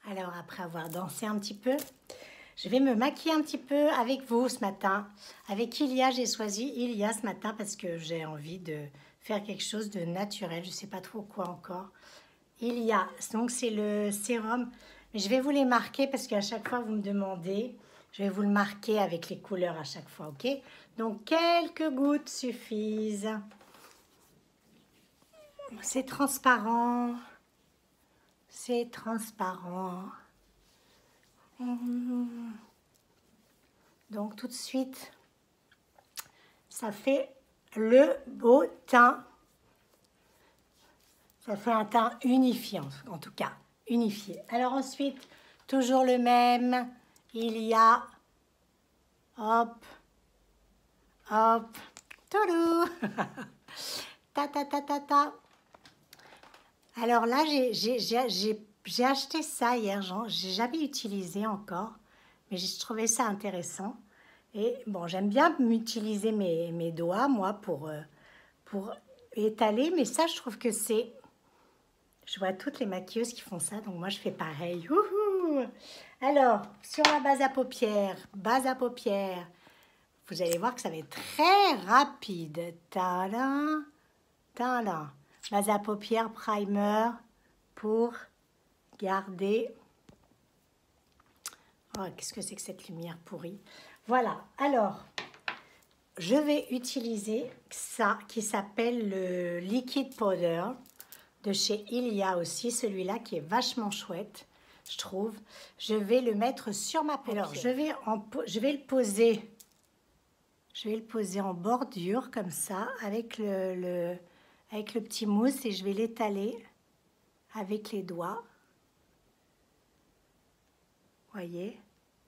Alors, après avoir dansé un petit peu, je vais me maquiller un petit peu avec vous ce matin. Avec Ilia, j'ai choisi Ilia ce matin parce que j'ai envie de faire quelque chose de naturel. Je ne sais pas trop quoi encore. Ilia, donc c'est le sérum. Mais je vais vous les marquer parce qu'à chaque fois, vous me demandez. Je vais vous le marquer avec les couleurs à chaque fois, ok? Donc, quelques gouttes suffisent. C'est transparent. C'est transparent. Donc tout de suite, ça fait le beau teint. Ça fait un teint unifié, en tout cas, unifié. Alors ensuite, toujours le même, il y a, hop, hop, toulou, ta ta ta ta ta. Alors là, j'ai acheté ça hier, j'ai jamais utilisé encore, mais j'ai trouvé ça intéressant. Et bon, j'aime bien utiliser mes doigts, moi, pour étaler, mais ça, je trouve que c'est... Je vois toutes les maquilleuses qui font ça, donc moi, je fais pareil. Youhou. Alors, sur la base à paupières, vous allez voir que ça va être très rapide. Tada, tada. Base à paupières, primer pour garder... Oh, qu'est-ce que c'est que cette lumière pourrie? Voilà, alors, je vais utiliser ça qui s'appelle le Liquid Powder de chez Ilia aussi, celui-là qui est vachement chouette, je trouve. Je vais le mettre sur ma paupière. Alors, je vais le poser. Je vais le poser en bordure comme ça avec avec le petit mousse et je vais l'étaler avec les doigts. Voyez?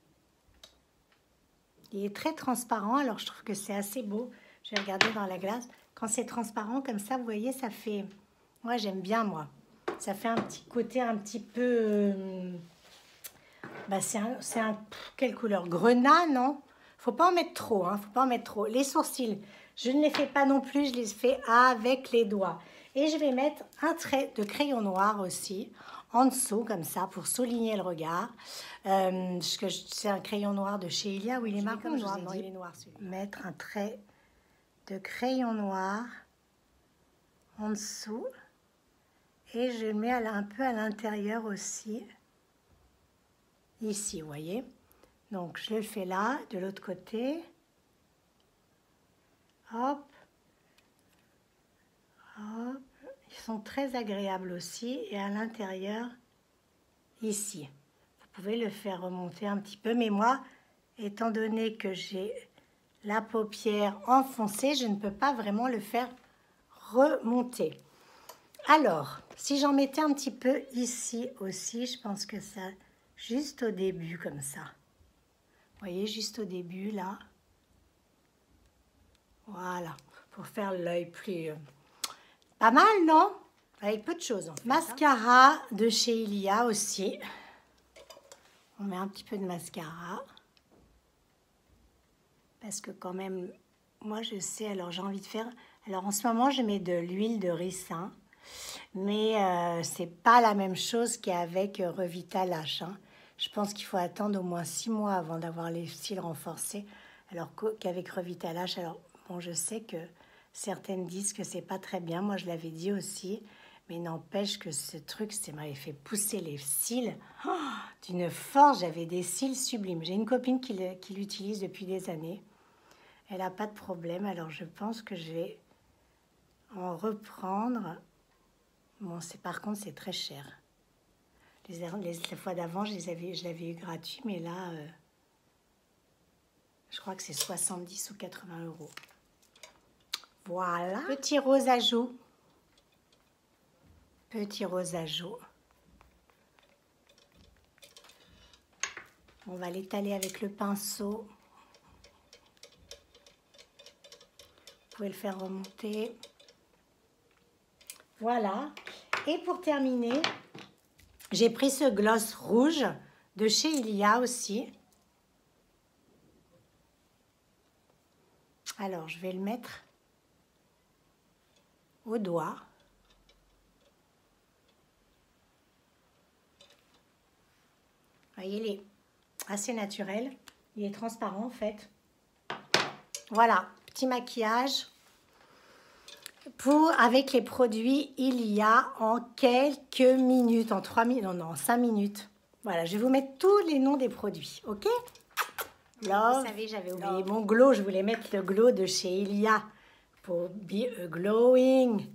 Il est très transparent, alors je trouve que c'est assez beau. Je vais regarder dans la glace. Quand c'est transparent comme ça, vous voyez, ça fait... Moi, j'aime bien, moi. Ça fait un petit côté un petit peu... Bah, quelle couleur? Grenat, non? Faut pas en mettre trop, hein. Faut pas en mettre trop. Les sourcils, je ne les fais pas non plus. Je les fais avec les doigts. Et je vais mettre un trait de crayon noir aussi, en dessous, comme ça, pour souligner le regard. C'est un crayon noir de chez Ilia, où il est marron ou noir? Non, il est noir, celui-là. Mettre un trait de crayon noir en dessous. Et je le mets un peu à l'intérieur aussi. Ici, vous voyez. Donc, je le fais là, de l'autre côté. Hop. Hop. Ils sont très agréables aussi. Et à l'intérieur, ici. Vous pouvez le faire remonter un petit peu. Mais moi, étant donné que j'ai la paupière enfoncée, je ne peux pas vraiment le faire remonter. Alors, si j'en mettais un petit peu ici aussi, je pense que ça, juste au début comme ça. Vous voyez, juste au début, là. Voilà, pour faire l'œil plus... Pas mal, non? Avec peu de choses, en fait. Mascara de chez Ilia aussi. On met un petit peu de mascara. Parce que quand même, moi, je sais, alors j'ai envie de faire... Alors, en ce moment, je mets de l'huile de ricin. Mais c'est pas la même chose qu'avec Revitalash. Hein. Je pense qu'il faut attendre au moins 6 mois avant d'avoir les cils renforcés. Alors qu'avec Revitalash, alors bon, je sais que certaines disent que c'est pas très bien. Moi, je l'avais dit aussi. Mais n'empêche que ce truc, ça m'avait fait pousser les cils d'une force. J'avais des cils sublimes. J'ai une copine qui l'utilise depuis des années. Elle n'a pas de problème. Alors, je pense que je vais en reprendre. Bon, par contre, c'est très cher. Les fois d'avant, je l'avais eu gratuit, mais là, je crois que c'est 70 ou 80 euros. Voilà. Petit rose à joues. Petit rose à joues. On va l'étaler avec le pinceau. Vous pouvez le faire remonter. Voilà. Et pour terminer, j'ai pris ce gloss rouge de chez Ilia aussi. Alors, je vais le mettre au doigt. Vous voyez, il est assez naturel. Il est transparent en fait. Voilà, petit maquillage. Avec les produits, il y a en quelques minutes, en 3 minutes, non, en 5 minutes. Voilà, je vais vous mettre tous les noms des produits, ok? Love, vous savez, j'avais oublié mon glow. Je voulais mettre le glow de chez Ilia pour be a glowing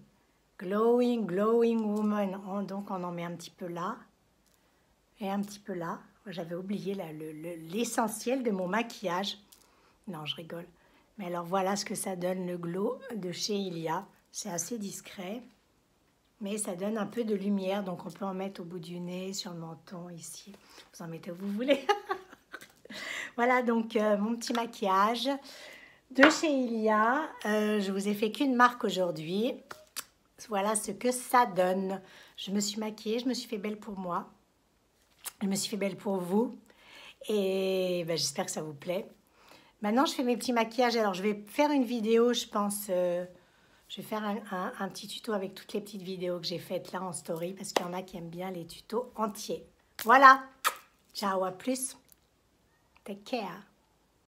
woman. Donc, on en met un petit peu là et un petit peu là. J'avais oublié l'essentiel de mon maquillage. Non, je rigole. Mais alors, voilà ce que ça donne, le glow de chez Ilia. C'est assez discret, mais ça donne un peu de lumière. Donc, on peut en mettre au bout du nez, sur le menton, ici. Vous en mettez où vous voulez. Voilà, donc, mon petit maquillage de chez Ilia. Je vous ai fait qu'une marque aujourd'hui. Voilà ce que ça donne. Je me suis maquillée, je me suis fait belle pour moi. Je me suis fait belle pour vous. Et ben, j'espère que ça vous plaît. Maintenant, je fais mes petits maquillages. Alors, je vais faire une vidéo, je pense. Je vais faire un petit tuto avec toutes les petites vidéos que j'ai faites là en story. Parce qu'il y en a qui aiment bien les tutos entiers. Voilà. Ciao, à plus. Take care.